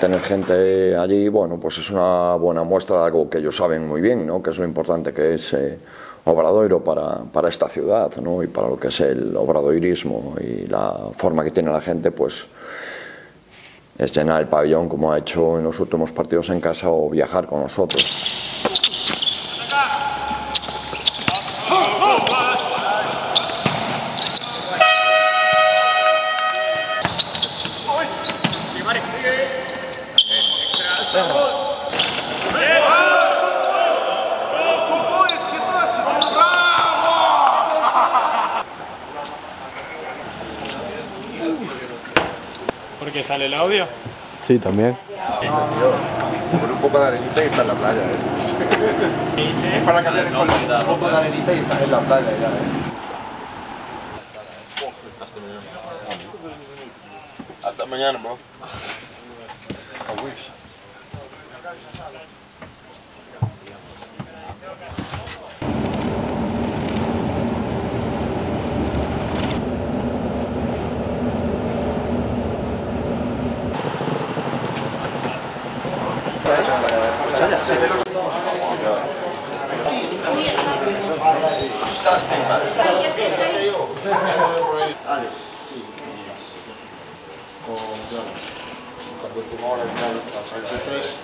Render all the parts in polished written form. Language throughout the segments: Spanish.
tener gente allí, bueno, pues es una buena muestra de algo que ellos saben muy bien, ¿no? Que es lo importante que es Obradoiro para esta ciudad, ¿no? Y para lo que es el obradoirismo y la forma que tiene la gente, pues es llenar el pabellón como ha hecho en los últimos partidos en casa o viajar con nosotros. ¿Porque sale el audio? Sí, también. Con un poco de arenita y está en la playa, ¿eh? Es para cambiar un poco de arenita y estás en la playa ya, Hasta mañana, bro. Alex, sí. Cuando última hora a través de 3.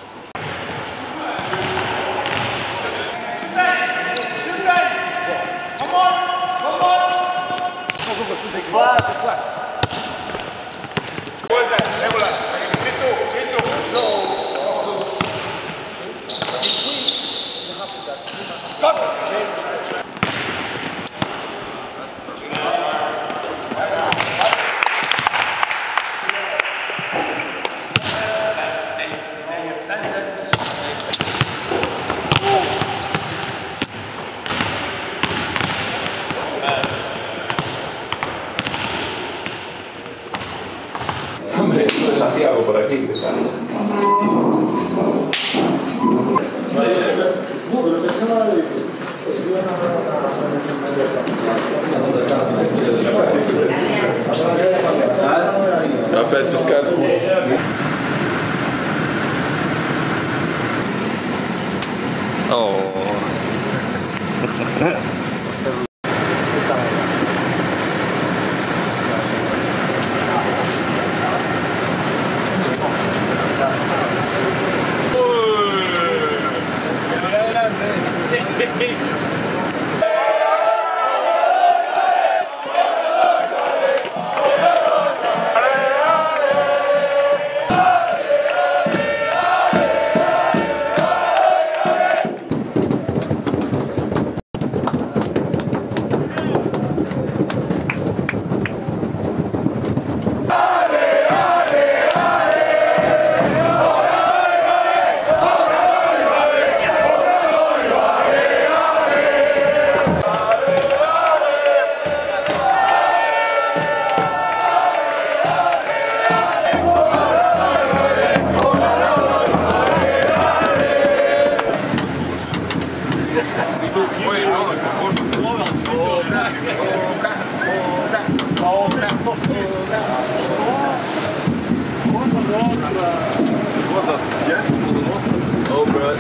Hombre, no es Santiago por aquí, ¿qué tal? I bet this guy's cool. Oh. Oh, bro,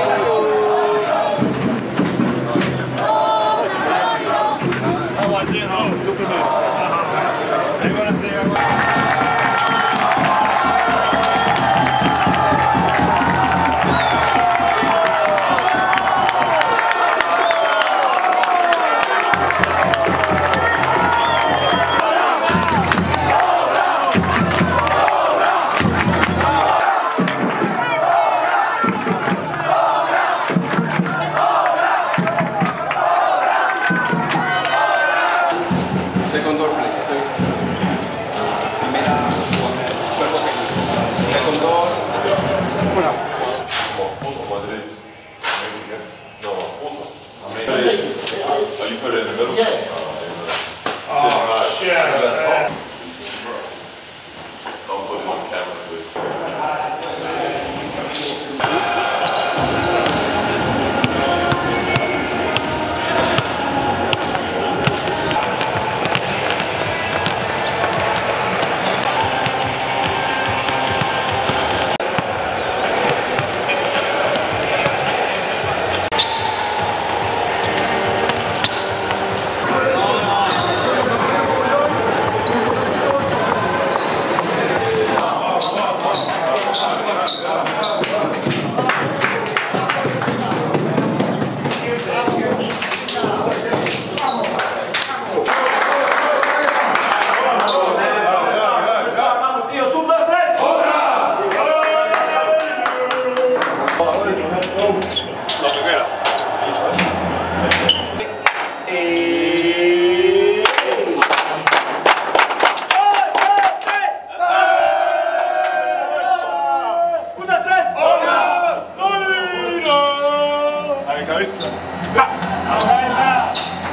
Second door, please. Primera, cuerpo técnico. Second door. Madrid, Mexican. No, Are you put it in the middle? Oh, shit. Don't put it on camera, please. eso. ¡Cabeza!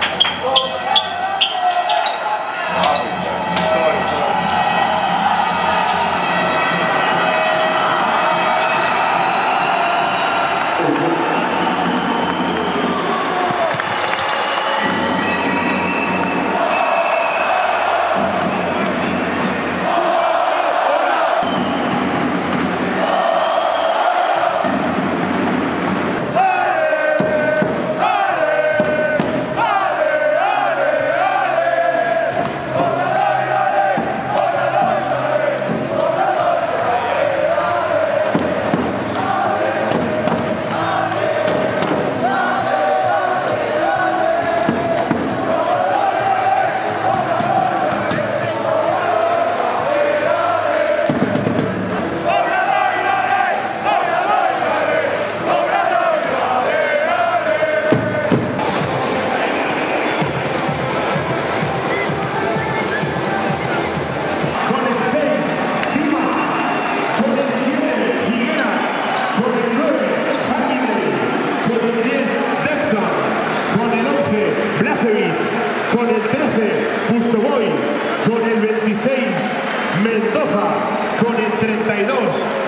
Con el 13, Pustoboy. Con el 26, Mendoza. Con el 32,